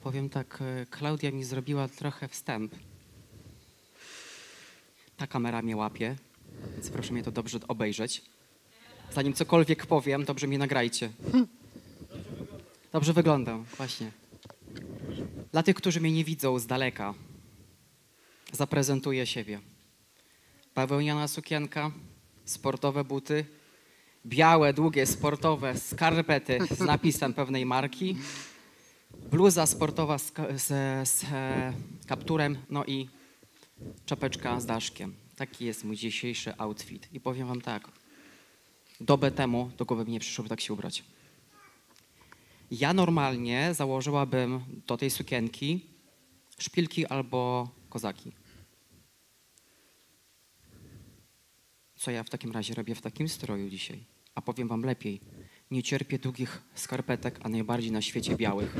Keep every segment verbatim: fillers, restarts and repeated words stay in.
Powiem tak, Klaudia mi zrobiła trochę wstęp. Ta kamera mnie łapie, więc proszę mnie to dobrze obejrzeć. Zanim cokolwiek powiem, dobrze mnie nagrajcie. Dobrze wyglądam, właśnie. Dla tych, którzy mnie nie widzą z daleka, zaprezentuję siebie. Bawełniana sukienka, sportowe buty, białe, długie, sportowe skarpety z napisem pewnej marki, bluza sportowa z, z, z e, kapturem, no i czapeczka z daszkiem. Taki jest mój dzisiejszy outfit. I powiem wam tak, dobę temu do głowy mi nie przyszło, by tak się ubrać. Ja normalnie założyłabym do tej sukienki szpilki albo kozaki. Co ja w takim razie robię w takim stroju dzisiaj? A powiem wam lepiej, nie cierpię długich skarpetek, a najbardziej na świecie białych.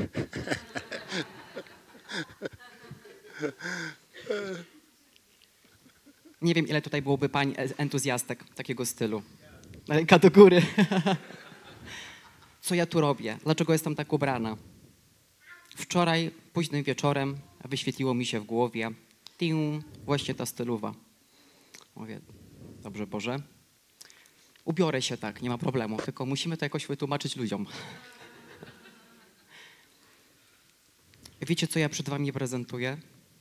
Nie wiem, ile tutaj byłoby pań entuzjastek takiego stylu. Ręka do góry. Co ja tu robię? Dlaczego jestem tak ubrana? Wczoraj, późnym wieczorem, wyświetliło mi się w głowie tiu, właśnie ta stylowa. Mówię, dobrze Boże, ubiorę się tak, nie ma problemu, tylko musimy to jakoś wytłumaczyć ludziom. Wiecie, co ja przed wami prezentuję?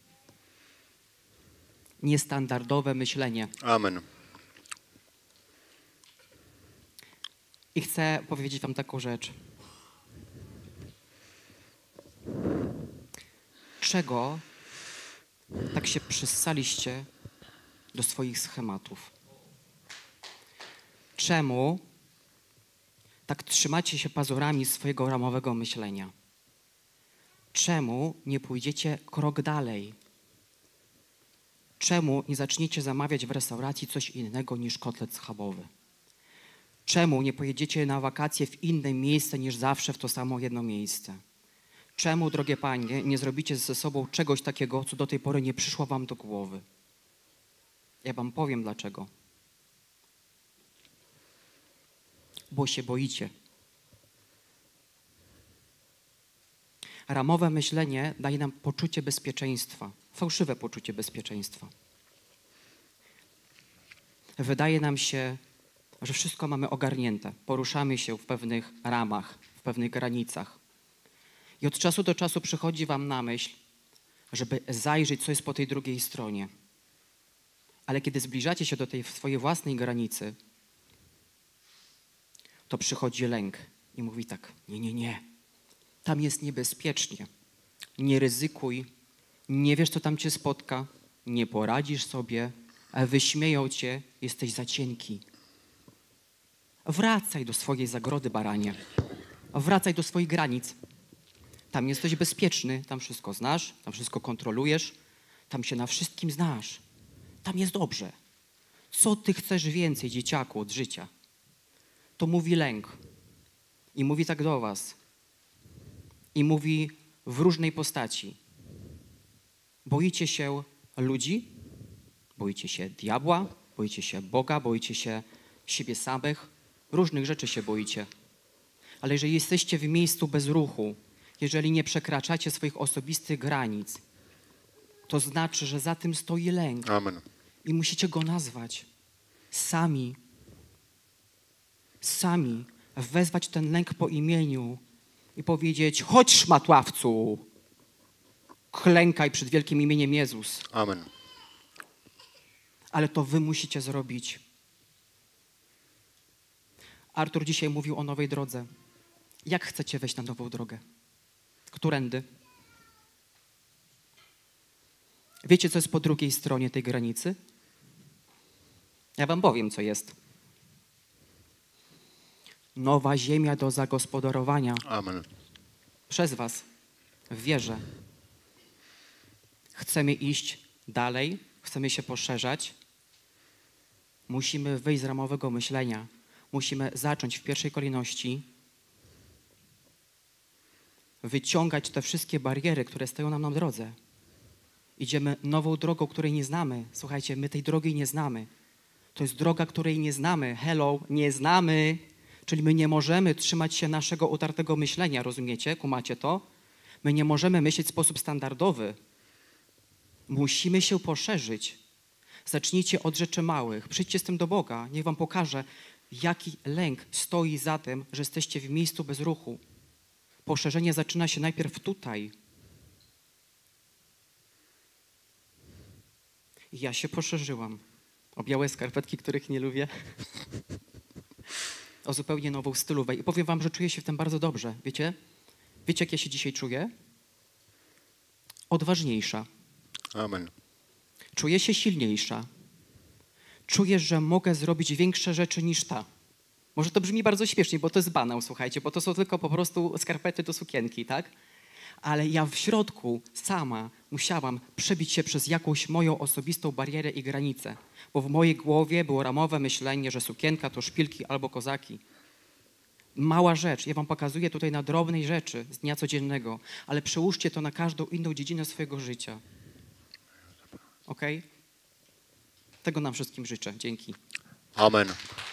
Niestandardowe myślenie. Amen. I chcę powiedzieć wam taką rzecz. Czego tak się przyssaliście do swoich schematów? Czemu tak trzymacie się pazurami swojego ramowego myślenia? Czemu nie pójdziecie krok dalej? Czemu nie zaczniecie zamawiać w restauracji coś innego niż kotlet schabowy? Czemu nie pojedziecie na wakacje w inne miejsce niż zawsze w to samo jedno miejsce? Czemu, drogie panie, nie zrobicie ze sobą czegoś takiego, co do tej pory nie przyszło wam do głowy? Ja wam powiem dlaczego. Bo się boicie. Ramowe myślenie daje nam poczucie bezpieczeństwa, fałszywe poczucie bezpieczeństwa. Wydaje nam się, że wszystko mamy ogarnięte. Poruszamy się w pewnych ramach, w pewnych granicach. I od czasu do czasu przychodzi wam na myśl, żeby zajrzeć, co jest po tej drugiej stronie. Ale kiedy zbliżacie się do tej swojej własnej granicy, to przychodzi lęk i mówi tak, nie, nie, nie. Tam jest niebezpiecznie. Nie ryzykuj. Nie wiesz, co tam cię spotka. Nie poradzisz sobie. A wyśmieją cię. Jesteś za cienki. Wracaj do swojej zagrody, baranie. Wracaj do swoich granic. Tam jesteś bezpieczny. Tam wszystko znasz. Tam wszystko kontrolujesz. Tam się na wszystkim znasz. Tam jest dobrze. Co ty chcesz więcej, dzieciaku, od życia? To mówi lęk. I mówi tak do was. I mówi w różnej postaci. Boicie się ludzi, boicie się diabła, boicie się Boga, boicie się siebie samych, różnych rzeczy się boicie. Ale jeżeli jesteście w miejscu bez ruchu, jeżeli nie przekraczacie swoich osobistych granic, to znaczy, że za tym stoi lęk. Amen. I musicie go nazwać. Sami. Sami wezwać ten lęk po imieniu i powiedzieć, chodź szmatławcu, klękaj przed wielkim imieniem Jezus. Amen. Ale to wy musicie zrobić. Artur dzisiaj mówił o nowej drodze. Jak chcecie wejść na nową drogę? Którędy? Wiecie, co jest po drugiej stronie tej granicy? Ja wam powiem, co jest. Nowa ziemia do zagospodarowania. Amen. Przez was, w wierze. Chcemy iść dalej, chcemy się poszerzać. Musimy wyjść z ramowego myślenia. Musimy zacząć w pierwszej kolejności wyciągać te wszystkie bariery, które stoją nam na drodze. Idziemy nową drogą, której nie znamy. Słuchajcie, my tej drogi nie znamy. To jest droga, której nie znamy. Hello, nie znamy. Czyli my nie możemy trzymać się naszego utartego myślenia, rozumiecie? Kumacie to? My nie możemy myśleć w sposób standardowy. Musimy się poszerzyć. Zacznijcie od rzeczy małych. Przyjdźcie z tym do Boga. Niech wam pokaże, jaki lęk stoi za tym, że jesteście w miejscu bez ruchu. Poszerzenie zaczyna się najpierw tutaj. I ja się poszerzyłam o białe skarpetki, których nie lubię, o zupełnie nową stylówę. I powiem wam, że czuję się w tym bardzo dobrze. Wiecie? Wiecie, jak ja się dzisiaj czuję? Odważniejsza. Amen. Czuję się silniejsza. Czuję, że mogę zrobić większe rzeczy niż ta. Może to brzmi bardzo śmiesznie, bo to jest banał, słuchajcie, bo to są tylko po prostu skarpety do sukienki, tak? Ale ja w środku sama musiałam przebić się przez jakąś moją osobistą barierę i granicę, bo w mojej głowie było ramowe myślenie, że sukienka to szpilki albo kozaki. Mała rzecz, ja wam pokazuję tutaj na drobnej rzeczy z dnia codziennego, ale przełóżcie to na każdą inną dziedzinę swojego życia. Okej? Tego nam wszystkim życzę. Dzięki. Amen.